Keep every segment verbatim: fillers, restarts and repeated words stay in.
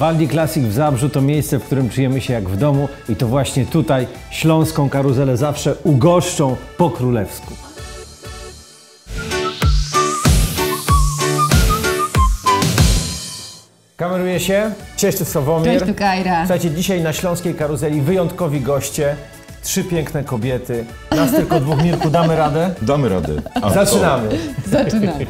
Waldi Classic w Zabrzu to miejsce, w którym czujemy się jak w domu i to właśnie tutaj śląską karuzelę zawsze ugoszczą po królewsku. Kameruje się. Cześć, tu Sławomir. Cześć, tu Kajra. Słuchajcie, dzisiaj na śląskiej karuzeli wyjątkowi goście. Trzy piękne kobiety. Nas tylko dwóch. Mirku, damy radę? Damy radę. A, Zaczynamy. Zaczynamy.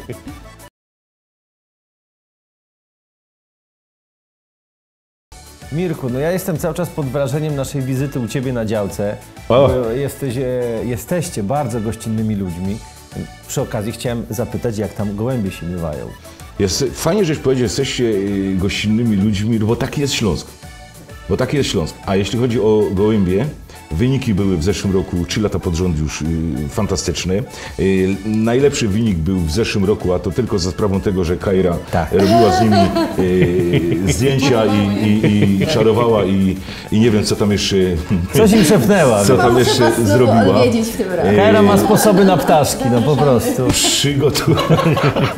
Mirku, no ja jestem cały czas pod wrażeniem naszej wizyty u Ciebie na działce. O. Jesteś, jesteście bardzo gościnnymi ludźmi. Przy okazji chciałem zapytać, jak tam gołębie się miewają. Jest, fajnie, żeś powiedział, jesteście gościnnymi ludźmi, bo taki jest Śląsk. Bo taki jest Śląsk. A jeśli chodzi o gołębie, wyniki były w zeszłym roku, trzy lata pod rząd już y, fantastyczne. Y, najlepszy wynik był w zeszłym roku, a to tylko za sprawą tego, że Kajra Tak. robiła z nimi y, zdjęcia i, i, i czarowała i, i nie wiem, co tam jeszcze... Coś im szepnęła. Co tam jeszcze zrobiła. Odwiedzić w tym roku. Kajra ma sposoby na ptaszki, no po prostu. Przygotowana.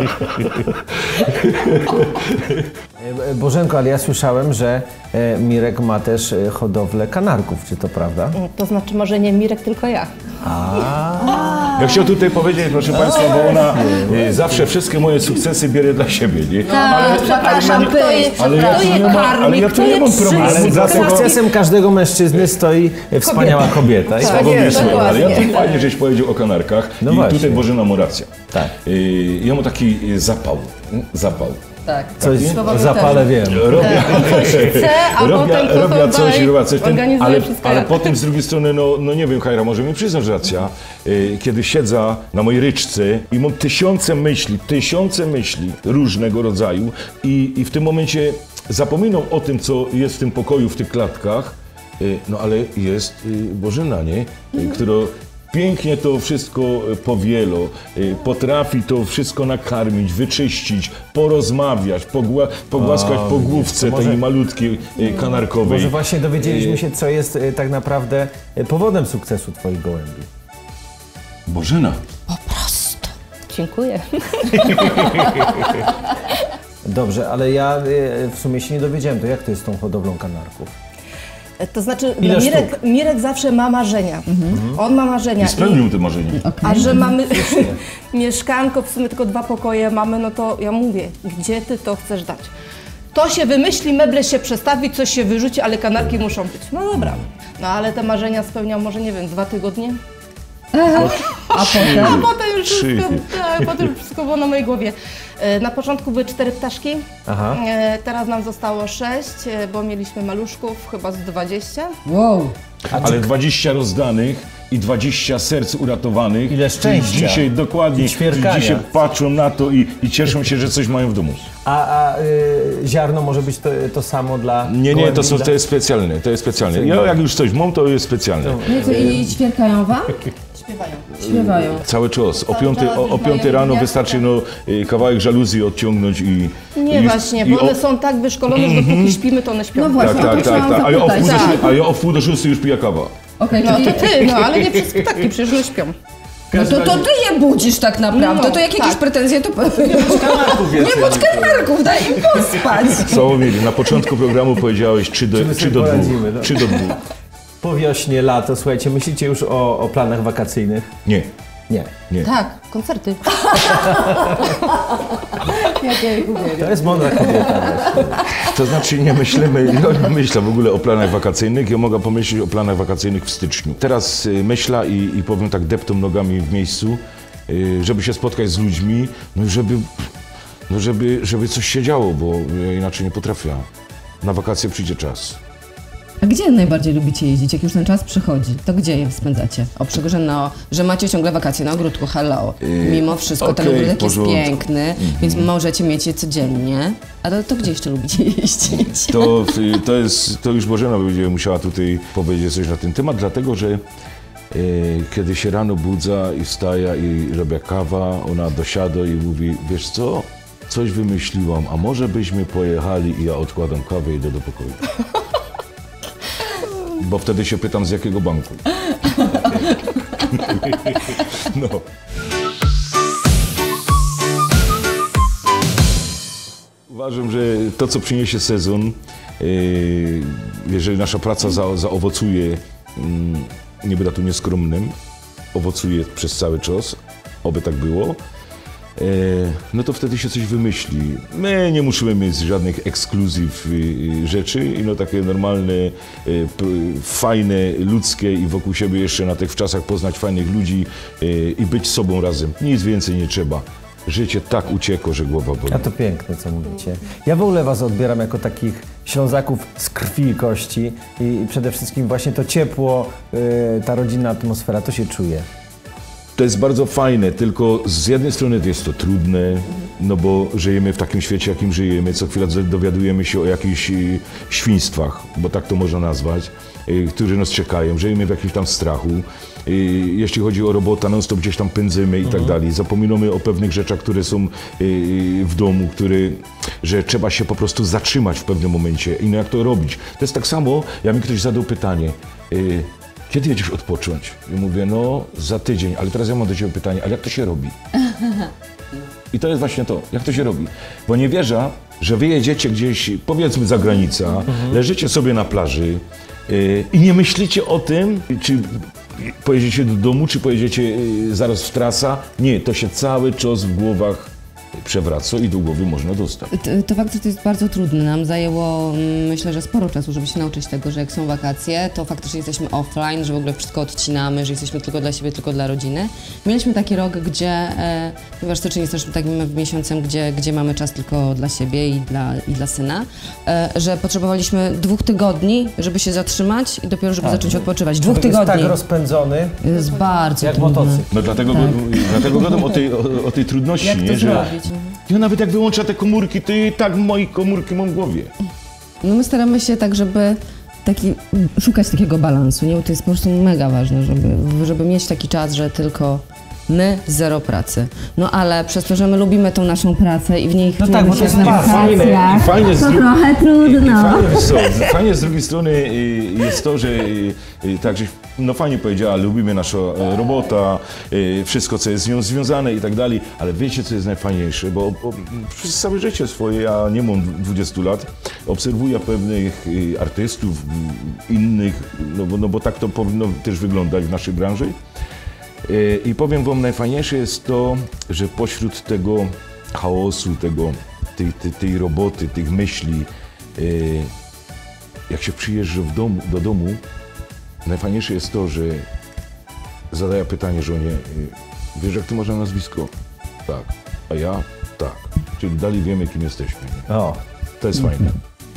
Bożenko, ale ja słyszałem, że e, Mirek ma też e, hodowlę kanarków, czy to prawda? To znaczy może nie Mirek, tylko ja. Ja chciałem tutaj powiedzieć, proszę Państwa, bo ona e, zawsze wszystkie moje sukcesy bierze dla siebie, nie? Tak, przepraszam, kto je, Ale ja kto tu je nie mam, karmi, ale ja tu kto nie je mam problemu. Ale za dlatego- sukcesem każdego mężczyzny stoi e, wspaniała kobieta. I Tak. tak Bo jest. wiesz, ale ja dokładnie. tu fajnie, żeś powiedział o kanarkach No i właśnie. tutaj Bożena ma rację. Tak. Y, Ja mam taki zapał, zapał. Tak. Coś Sławomir zapale wiem. Robię, chce, a robię, potem to robię tam coś, dalej robię coś, ten, organizuje ale, wszystko ale ja. potem z drugiej strony, no, no nie wiem, Kajra, może mi przyznasz racja, y, kiedy siedzę na mojej ryczce i mam tysiące myśli, tysiące myśli różnego rodzaju i, i w tym momencie zapominam o tym, co jest w tym pokoju, w tych klatkach, y, no ale jest y, Bożena, nie? Y, która pięknie to wszystko powielo, y, potrafi to wszystko nakarmić, wyczyścić, porozmawiać, pogła pogłaskać O, po widzisz, główce to może- tej malutkiej y, kanarkowej. Może właśnie dowiedzieliśmy się, co jest e, tak naprawdę e, powodem sukcesu Twoich gołębi. Bożena. Dziękuję. Dobrze, ale ja e, w sumie się nie dowiedziałem, to jak to jest z tą hodowlą kanarków? To znaczy Ile Mirek, Mirek zawsze ma marzenia. On ma marzenia. I spełnił te marzenie. A że mamy mieszkanko, w sumie tylko dwa pokoje mamy, no to ja mówię, gdzie ty to chcesz dać? To się wymyśli, meble się przestawi, coś się wyrzuci, ale kanarki muszą być. No dobra. No ale te marzenia spełniał może, nie wiem, dwa tygodnie. A potem? A potem już Trzy. wszystko, tak, potem już wszystko było na mojej głowie. E, Na początku były cztery ptaszki, Aha. e, teraz nam zostało sześć, e, bo mieliśmy maluszków chyba z dwadzieścia. Wow. Ale dwadzieścia rozdanych i dwadzieścia serc uratowanych. Ile szczęścia. I dzisiaj dokładnie, I ćwierkania. dzisiaj patrzą na to i, i cieszą się, że coś mają w domu. A, a y, ziarno może być to, to samo dla Nie, nie, gołębi, to, są, dla- to jest specjalne, to jest specjalne. Ja jak już coś mam, to jest specjalne. No i co, i ćwierkają wam? Śpiewają. Śpiewają. Cały czas. O piątej czas o, o już piątej mają rano gwiazdkę. wystarczy no, y, kawałek żaluzji odciągnąć i... Nie i już- właśnie, i bo one o- są tak wyszkolone, że dopóki śpimy, to one śpią. No właśnie. Tak, tak, to tak, chciałam tak. A ja o zapytać. wpół do, Tak. szó- a ja o wpół do szóstej już piję kawa. Okej, No czyli... to ty, no ale nie wszystkie ptaki, przecież one śpią. No to, to ty je budzisz tak naprawdę. No, to jak jakieś tak. pretensje, to... Nie budź kanarków, daj im pospać. Sławomir, na początku programu powiedziałeś trzy do, Czy my trzy sobie do poradzimy, dwóch. no? trzy do dwóch. Po wiośnie, lato, słuchajcie, myślicie już o, o planach wakacyjnych? Nie, Nie. nie. Tak, koncerty. To jest mądra kobieta. Właśnie. To znaczy nie myślimy, ja nie myślę w ogóle o planach wakacyjnych, ja mogę pomyśleć o planach wakacyjnych w styczniu. Teraz y, myślę i, i powiem tak, deptam nogami w miejscu, y, żeby się spotkać z ludźmi, no i żeby, no żeby, żeby coś się działo, bo ja inaczej nie potrafię. Na wakacje przyjdzie czas. A gdzie najbardziej lubicie jeździć, jak już ten czas przychodzi? To gdzie je spędzacie? Oprócz, że, no, że macie ciągle wakacje na ogródku, hello. Mimo wszystko ten okej, ogródek w jest porządku. piękny, więc możecie mieć je codziennie. A to, to gdzie jeszcze lubicie jeździć? To, y, to, jest, to już Bożena będzie musiała tutaj powiedzieć coś na ten temat, dlatego że y, kiedy się rano budza i wstaje i robię kawa, ona dosiada i mówi, wiesz co, coś wymyśliłam, a może byśmy pojechali i ja odkładam kawę i idę do pokoju. Bo wtedy się pytam, z jakiego banku. No. Uważam, że to, co przyniesie sezon, Yy, jeżeli nasza praca za, zaowocuje, yy, nie będę tu nieskromnym, owocuje przez cały czas, oby tak było, no to wtedy się coś wymyśli. My nie musimy mieć żadnych ekskluzyw rzeczy, no takie normalne, fajne, ludzkie i wokół siebie jeszcze na tych czasach poznać fajnych ludzi i być sobą razem. Nic więcej nie trzeba. Życie tak uciekło, że głowa boli. A to piękne, co mówicie. Ja w ogóle was odbieram jako takich Ślązaków z krwi i kości i przede wszystkim właśnie to ciepło, ta rodzinna atmosfera, to się czuje. To jest bardzo fajne, tylko z jednej strony jest to trudne, no bo żyjemy w takim świecie, jakim żyjemy. Co chwilę dowiadujemy się o jakichś świństwach, bo tak to można nazwać, którzy nas czekają. Żyjemy w jakimś tam strachu. Jeśli chodzi o robota, non stop gdzieś tam pędzymy i tak dalej. Zapominamy o pewnych rzeczach, które są w domu, które, że trzeba się po prostu zatrzymać w pewnym momencie i no jak to robić. To jest tak samo, jak mi ktoś zadał pytanie, kiedy jedziesz odpocząć? I mówię, no za tydzień, ale teraz ja mam do ciebie pytanie, ale jak to się robi? I to jest właśnie to, jak to się robi. Bo nie wierzę, że wy jedziecie gdzieś, powiedzmy za granicę, mhm. leżycie sobie na plaży yy, i nie myślicie o tym, czy pojedziecie do domu, czy pojedziecie yy, zaraz w trasa. Nie, to się cały czas w głowach przewraca i do głowy można dostać. To, to fakt, że to jest bardzo trudne. Nam zajęło, myślę, że sporo czasu, żeby się nauczyć tego, że jak są wakacje, to faktycznie jesteśmy offline, że w ogóle wszystko odcinamy, że jesteśmy tylko dla siebie, tylko dla rodziny. Mieliśmy taki rok, gdzie, e, ponieważ styczeń jest też takim miesiącem, gdzie, gdzie mamy czas tylko dla siebie i dla, i dla syna, e, że potrzebowaliśmy dwóch tygodni, żeby się zatrzymać i dopiero, żeby tak. zacząć odpoczywać. Dwóch tygodni. Jest tak rozpędzony. Jest bardzo jak trudne. motocykl. No dlatego, tak. dlatego gadam o tej, o, o tej trudności, jak to nie? Że ja nawet jak wyłącza te komórki, to i tak moje komórki mam w głowie. No my staramy się tak, żeby taki, szukać takiego balansu, nie? Bo to jest po prostu mega ważne, żeby, żeby mieć taki czas, że tylko my, zero pracy. No ale przez to, że my lubimy tą naszą pracę i w niej no tak, bo to jest na fajne, i fajne to trochę trudno. I, i fajne, so, fajnie z drugiej strony jest to, że tak, że no fajnie powiedziała, lubimy naszą robota, wszystko, co jest z nią związane i tak dalej, ale wiecie, co jest najfajniejsze, bo, bo przez całe życie swoje, ja nie mam dwudziestu lat, obserwuję pewnych artystów, innych, no bo, no bo tak to powinno też wyglądać w naszej branży. I powiem wam, najfajniejsze jest to, że pośród tego chaosu, tego, tej, tej, tej roboty, tych myśli, jak się przyjeżdża w domu, do domu, najfajniejsze jest to, że zadaję pytanie żonie, wiesz, jak ty masz na nazwisko? Tak. A ja? Tak. Czyli dalej wiemy, kim jesteśmy. Nie? O. To jest fajne.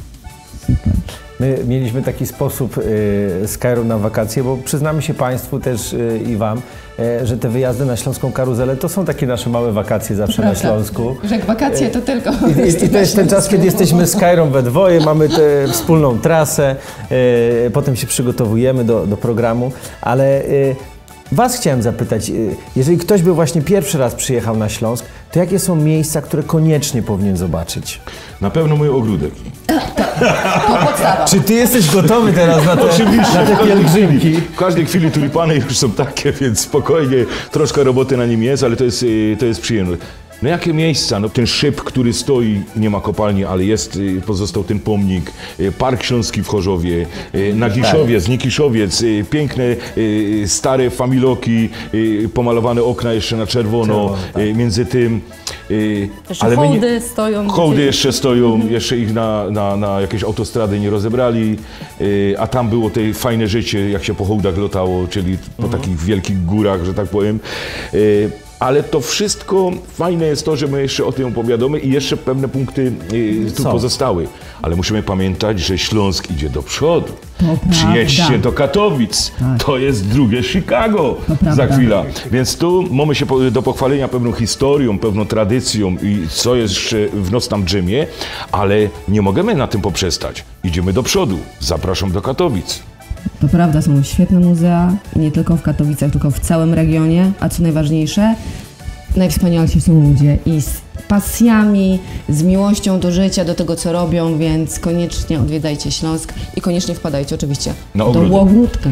My mieliśmy taki sposób y, z Kairą na wakacje, bo przyznamy się Państwu też y, i Wam, y, że te wyjazdy na Śląską Karuzelę to są takie nasze małe wakacje zawsze na Śląsku. Że jak wakacje to tylko... I, i to jest ten czas, kiedy jesteśmy z Kairą we dwoje, mamy tę wspólną trasę, y, potem się przygotowujemy do, do programu, ale y, Was chciałem zapytać, y, jeżeli ktoś by właśnie pierwszy raz przyjechał na Śląsk, to jakie są miejsca, które koniecznie powinien zobaczyć? Na pewno mój ogródek. To podstawa. Czy Ty jesteś gotowy teraz na te, Oczywiście, na te pielgrzymki? W każdej chwili tulipany już są takie, więc spokojnie, troszkę roboty na nim jest, ale to jest, to jest przyjemne. No jakie miejsca? No ten szyb, który stoi, nie ma kopalni, ale jest, pozostał ten pomnik, Park Śląski w Chorzowie, Nagiszowiec, Nikiszowiec, piękne, stare familoki, pomalowane okna jeszcze na czerwono, czerwono tak. Między tym. Jeszcze ale hołdy nie, stoją. Hołdy jeszcze stoją, jeszcze ich na, na, na jakieś autostrady nie rozebrali, a tam było te fajne życie, jak się po hołdach lotało, czyli po mhm. takich wielkich górach, że tak powiem. Ale to wszystko fajne jest to, że my jeszcze o tym opowiadamy i jeszcze pewne punkty y, tu Co? pozostały. Ale musimy pamiętać, że Śląsk idzie do przodu. Przyjedźcie do Katowic. Tak. To jest drugie Chicago za chwilę. Więc tu mamy się po, do pochwalenia pewną historią, pewną tradycją i co jest jeszcze w nos tam drzemie, ale nie możemy na tym poprzestać. Idziemy do przodu. Zapraszam do Katowic. To prawda, są świetne muzea, nie tylko w Katowicach, tylko w całym regionie, a co najważniejsze, najwspanialsi są ludzie i z pasjami, z miłością do życia, do tego, co robią, więc koniecznie odwiedzajcie Śląsk i koniecznie wpadajcie oczywiście no, do Łogródka.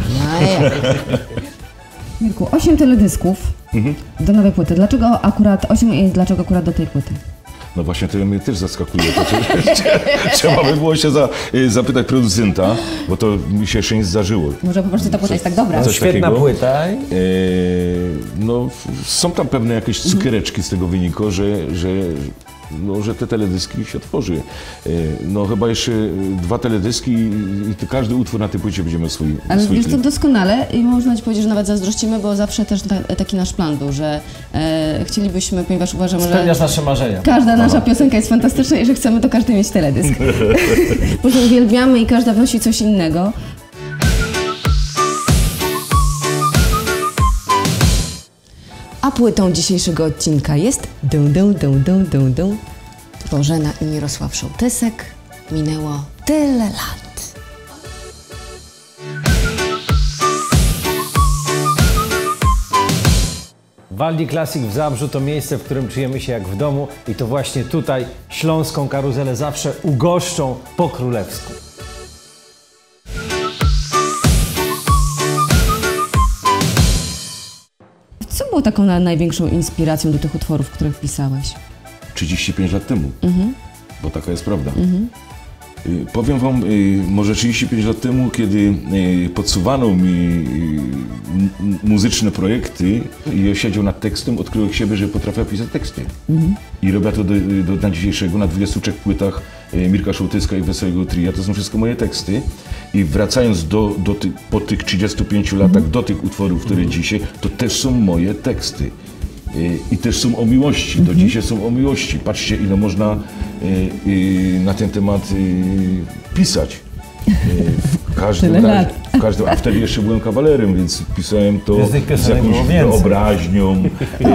Mirku, osiem teledysków mhm. do nowej płyty. Dlaczego akurat osiem i dlaczego akurat do tej płyty? No właśnie, to mnie też zaskakuje. To, trzeba by było się za, zapytać producenta, bo to mi się jeszcze nie zdarzyło. Może po prostu ta płyta jest tak dobra. No, świetna takiego. płyta. E, no, są tam pewne jakieś cukiereczki z tego wynikło, że, że, no, że te teledyski się tworzy. E, no chyba jeszcze dwa teledyski i to każdy utwór na tej płycie będzie miał swój, Ale swój wiesz co, klip. doskonale i można ci powiedzieć, że nawet zazdrościmy, bo zawsze też ta, taki nasz plan był, że e, chcielibyśmy, ponieważ uważamy, Spełniasz że nasze marzenia. każda nasza piosenka jest fantastyczna i że chcemy do każdej mieć teledysk. Bo że uwielbiamy i każda wnosi coś innego. A płytą dzisiejszego odcinka jest dum dum dum dum dum dum Bożena i Mirosław Szołtysek. Minęło tyle lat. Waldi Classic w Zabrzu to miejsce, w którym czujemy się jak w domu i to właśnie tutaj śląską karuzelę zawsze ugoszczą po królewsku. Co było taką na- największą inspiracją do tych utworów, których pisałeś? trzydzieści pięć lat temu, Mhm. bo taka jest prawda. Y, Powiem wam, y, może trzydzieści pięć lat temu, kiedy y, podsuwano mi y, m- muzyczne projekty i ja siedział nad tekstem, odkryłem siebie, że potrafię pisać teksty. I robię to do, do dnia dzisiejszego na dwudziestu trzech płytach y, Mirka Szołtyska i Wesołego Tria. To są wszystko moje teksty. I wracając do, do ty, po tych trzydziestu pięciu latach do tych utworów, które dzisiaj, to też są moje teksty. Y, I też są o miłości, do dzisiaj są o miłości. Patrzcie, ile można y, y, na ten temat y, pisać. Y, w każdym Tyle razie, lat. w każdym, a wtedy jeszcze byłem kawalerem, więc pisałem to Więc tych z piosenek jakąś było więcej. wyobraźnią, y,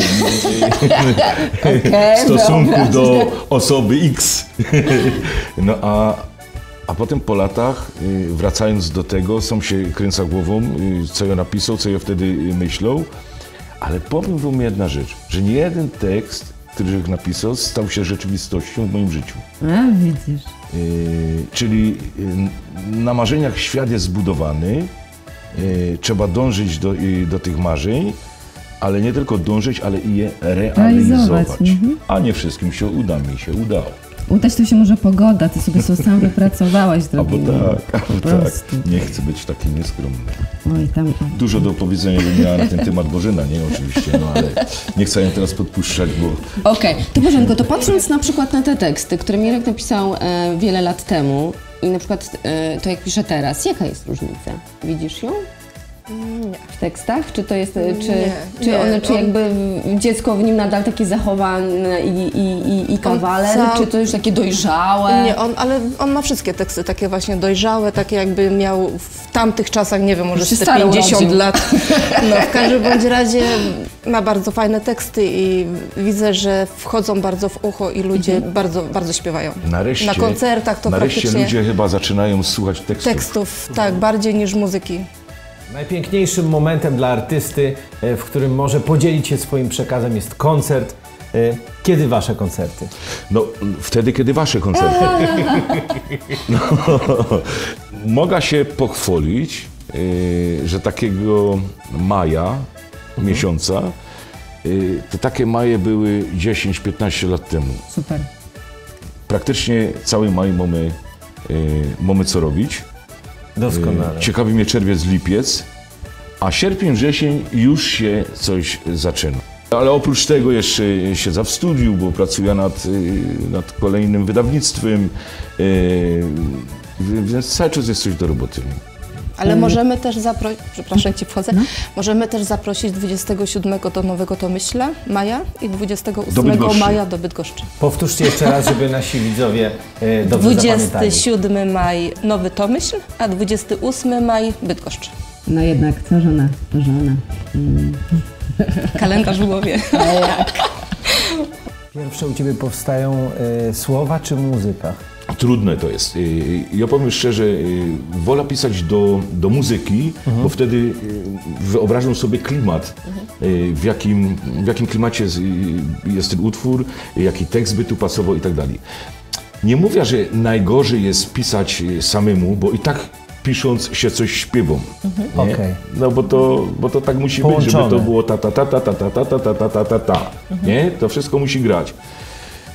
y, Okej, w stosunku do osoby X. No a, a potem po latach, y, wracając do tego, sam się kręca głową, y, co ja napisał, co ja wtedy y, myślał. Ale powiem wam jedna rzecz, że nie jeden tekst, który ich napisał, stał się rzeczywistością w moim życiu. A, widzisz. Yy, czyli yy, na marzeniach świat jest zbudowany, yy, trzeba dążyć do, yy, do tych marzeń, ale nie tylko dążyć, ale i je realizować. Realizować, mhm. A nie wszystkim się uda, mi się udało. Udać to się może pogoda, ty sobie to sam wypracowałaś, Albo drogi. tak, Po albo tak. prostu. Nie chcę być taki nieskromny. Oj, tam... Dużo do powiedzenia bym miała na ten temat Bożena, nie oczywiście, no ale nie chcę ją teraz podpuszczać, bo Okej, to Bożenko, to patrząc na przykład na te teksty, które Mirek napisał e, wiele lat temu i na przykład e, to jak pisze teraz, jaka jest różnica? Widzisz ją? Nie. W tekstach? Czy to jest, e, czy, Nie, czy nie, one, czy on- jakby dziecko w nim nadal takie zachowane i, i, i, i kawaler, cał- czy to już takie dojrzałe? Nie, on, ale on ma wszystkie teksty takie właśnie dojrzałe, takie jakby miał w tamtych czasach, nie wiem, może Już się z te stary pięćdziesiąt urodził. lat. No, w każdym bądź razie ma bardzo fajne teksty i widzę, że wchodzą bardzo w ucho i ludzie bardzo, bardzo śpiewają. nareszcie, Na koncertach to nareszcie praktycznie ludzie chyba zaczynają słuchać tekstów. tekstów, tak, bardziej niż muzyki. Najpiękniejszym momentem dla artysty, e, w którym może podzielić się swoim przekazem, jest koncert. E, Kiedy wasze koncerty? No, wtedy, kiedy wasze koncerty. No, mogę się pochwalić, yy, że takiego maja, miesiąca, yy, te takie maje były dziesięć piętnaście lat temu. Super. Praktycznie cały maj mamy, yy, mamy co robić. Doskonale. Ciekawi mnie czerwiec, lipiec, a sierpień, wrzesień już się coś zaczyna. Ale oprócz tego jeszcze siedzę w studiu, bo pracuję nad, y, nad kolejnym wydawnictwem, y, więc cały czas jest coś do roboty. Ale możemy też zaprosić, przepraszam Ci wchodzę, możemy też zaprosić dwudziestego siódmego do Nowego Tomyśla, maja i dwudziestego ósmego Bydgoszczy. maja do Bydgoszczy. Powtórzcie jeszcze raz, żeby nasi widzowie e, dobrze dwudziestego zapamiętali. siódmego maj Nowy Tomyśl, a dwudziestego ósmego maj Bydgoszcz. No jednak, co żona, to żona. Kalendarz w głowie. Pierwsze u ciebie powstają e, słowa czy muzyka? Trudne to jest. Y, Ja powiem szczerze, y, wolę pisać do, do muzyki, bo wtedy y, wyobrażam sobie klimat, y, w jakim, w jakim klimacie jest, y, jest ten utwór, y, jaki tekst by tu pasował i tak dalej. Nie mówię, że najgorzej jest pisać y, samemu, bo i tak pisząc się coś śpiewam. nie? Okej. No bo to, bo to tak musi być, żeby Połączone. to było ta ta ta ta ta ta ta ta ta ta ta ta ta. Nie? To wszystko musi grać.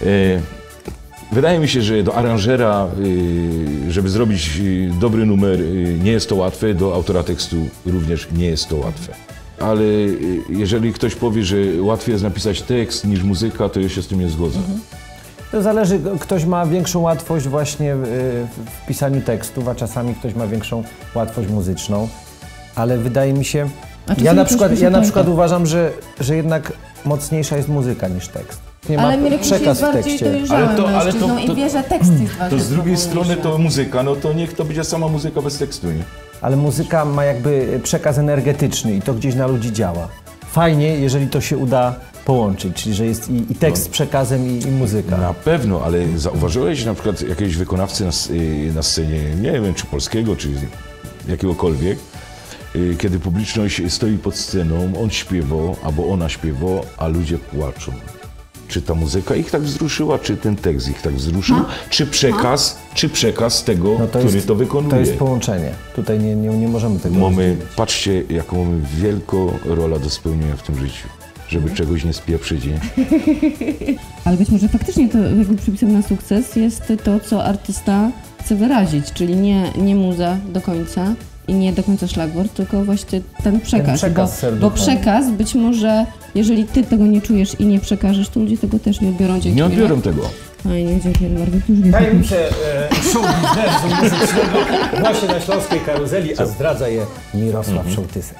Wydaje mi się, że do aranżera, żeby zrobić dobry numer, nie jest to łatwe, do autora tekstu również nie jest to łatwe. Ale jeżeli ktoś powie, że łatwiej jest napisać tekst niż muzyka, to ja się z tym nie zgodzę. Mhm. To zależy, ktoś ma większą łatwość właśnie w, w pisaniu tekstów, a czasami ktoś ma większą łatwość muzyczną, ale wydaje mi się, ja na przykład, ja na przykład uważam, że, że jednak mocniejsza jest muzyka niż tekst. Nie ale ma przekaz w tekście. Ale to, ale to, i wie, że tekst jest ważny. To z drugiej strony to muzyka, no to niech to będzie sama muzyka bez tekstu, nie? Ale muzyka ma jakby przekaz energetyczny i to gdzieś na ludzi działa. Fajnie, jeżeli to się uda połączyć, czyli że jest i, i tekst z przekazem i, i muzyka. Na pewno, ale zauważyłeś na przykład jakiegoś wykonawcy na, na scenie, nie wiem, czy polskiego, czy jakiegokolwiek, kiedy publiczność stoi pod sceną, on śpiewał, albo ona śpiewa, a ludzie płaczą. Czy ta muzyka ich tak wzruszyła, czy ten tekst ich tak wzruszył, a? czy przekaz, a? czy przekaz tego, no to który jest, to wykonuje. To jest połączenie. Tutaj nie, nie, nie możemy tego mamy, patrzcie, jaką mamy wielką rolę do spełnienia w tym życiu, żeby czegoś nie spieprzyć. Nie? Ale być może faktycznie to jakby przepisem na sukces jest to, co artysta chce wyrazić, czyli nie, nie muza do końca i nie do końca szlagwort, tylko właśnie ten przekaz. Ten przekaz bo, bo przekaz być może, jeżeli ty tego nie czujesz i nie przekażesz, to ludzie tego też nie odbiorą. Dzięki. Nie odbiorą tego. Fajnie, dziękuję bardzo. Tajemnice e, show biznesu muzycznego właśnie na Śląskiej Karuzeli, a zdradza je Mirosław mhm. Szołtysek.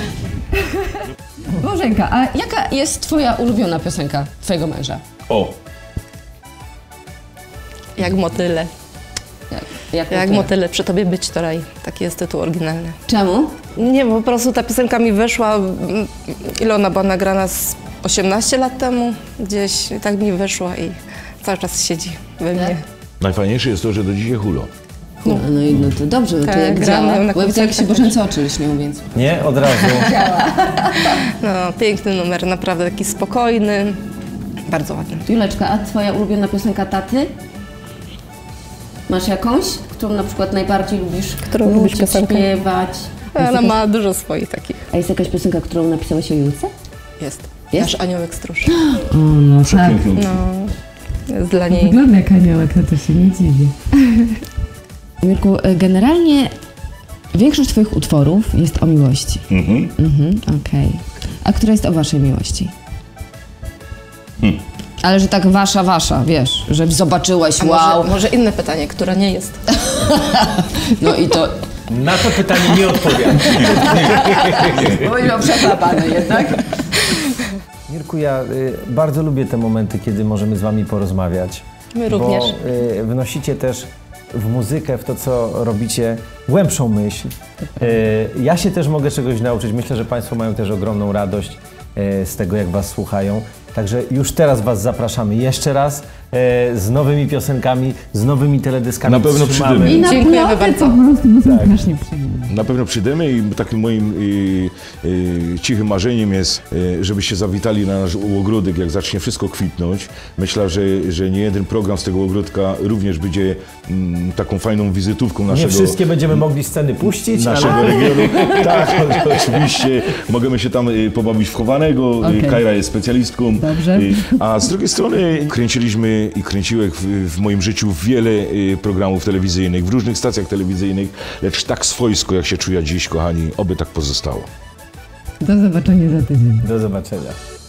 Bożenka, a jaka jest twoja ulubiona piosenka twojego męża? O! Jak motyle. Jak, jak, jak motyle, przy tobie być to raj. Taki jest tytuł oryginalny. Czemu? Nie, bo po prostu ta piosenka mi weszła, ile ona była nagrana z osiemnaście lat temu, gdzieś tak mi wyszła i cały czas siedzi we mnie. Najfajniejsze jest to, że do dzisiaj hulo. No, no i no to dobrze, no to tak, jak działa? Bo ja widzę, jak się Bożence oczy lśnią, więc... Nie, od razu. No, piękny numer, naprawdę taki spokojny, bardzo ładny. Juleczka, a twoja ulubiona piosenka taty? Masz jakąś, którą na przykład najbardziej lubisz? Którą lubisz piosenkę? Śpiewać? Ona jakaś... ma dużo swoich takich. A jest jakaś piosenka, którą napisałeś o Julce? Jest. Jest? Nasz aniołek stróż. O, no tak. No, jest dla niej... Wygląda jak aniołek, no to się nie dziwię. Mirku, generalnie większość twoich utworów jest o miłości. Mhm. Mhm, okej. Okay. A która jest o waszej miłości? Hmm. Ale że tak wasza, wasza, wiesz, że zobaczyłaś, A wow. Może, może inne pytanie, która nie jest. No i to... Na to pytanie nie odpowiem. Byłem przeklapany jednak. Mirku, ja y, bardzo lubię te momenty, kiedy możemy z wami porozmawiać. My również. Bo y, wnosicie też w muzykę, w to, co robicie, głębszą myśl. Y, ja się też mogę czegoś nauczyć. Myślę, że państwo mają też ogromną radość y, z tego, jak was słuchają. Także już teraz was zapraszamy jeszcze raz y, z nowymi piosenkami, z nowymi teledyskami. Na pewno Trzymamy. przyjdziemy. I na Dziękujemy bardzo. Tak. Strasznie przyjemnie. Na pewno przyjdziemy i takim moim y, y, cichym marzeniem jest, y, żebyście zawitali na nasz ogródek, jak zacznie wszystko kwitnąć. Myślę, że, że nie jeden program z tego ogródka również będzie mm, taką fajną wizytówką naszego... Nie wszystkie będziemy mogli sceny puścić, naszego ale... regionu. Tak, oczywiście. Możemy się tam y, pobawić w chowanego. Okay. Y, Kajra jest specjalistką. Dobrze. Y, a z drugiej strony kręciliśmy i kręciłem w, w moim życiu wiele y, programów telewizyjnych, w różnych stacjach telewizyjnych, lecz tak swojsko, jak się czuję dziś, kochani, oby tak pozostało. Do zobaczenia za tydzień. Do zobaczenia.